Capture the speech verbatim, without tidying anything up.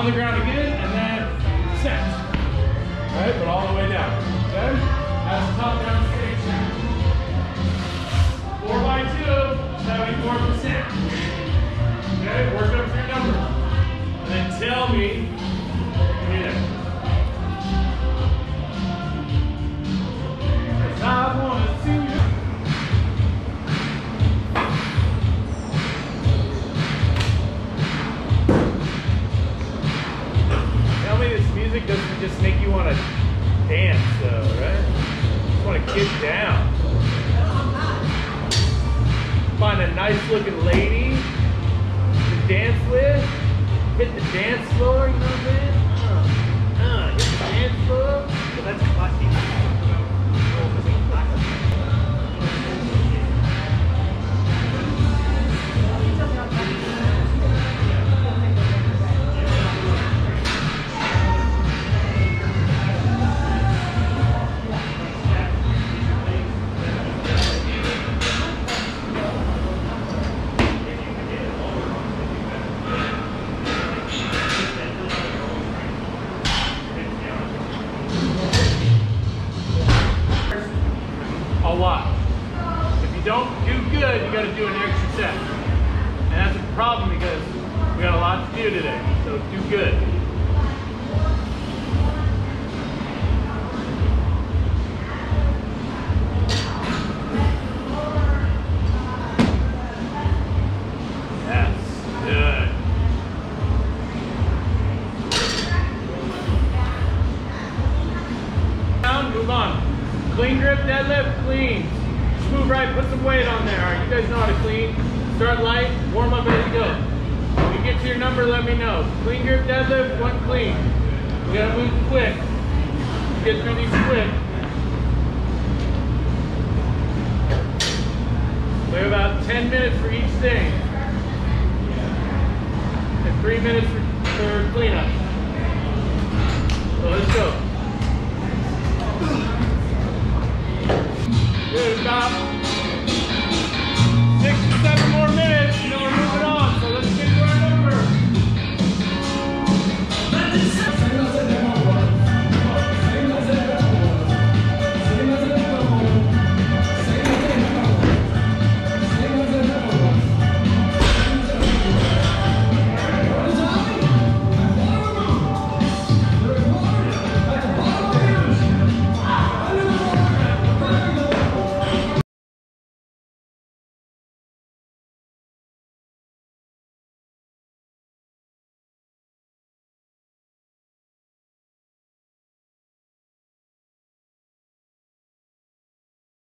on the ground again, and then set. All right, but all the way down. Okay? That's top down stage snatch. Four by two, seventy-four percent. Okay, work up your number. And then tell me when you're there. Cause I wanna see you. Tell me this music doesn't just make you want to dance though, right? Just want to get down. Find a nice looking lady to dance with. Hit the dance floor, you know what I'm saying? Uh, uh, hit the dance floor. That's classic. A lot. If you don't do good, you got to do an extra set. And that's a problem because we got a lot to do today. So do good. That's good. Down, move on. Clean grip, deadlift, clean. Just move right, put some weight on there. All right, you guys know how to clean. Start light, warm up as you go. When you get to your number, let me know. Clean grip, deadlift, one clean. We gotta move quick. Get through these quick. We have about ten minutes for each thing. And three minutes for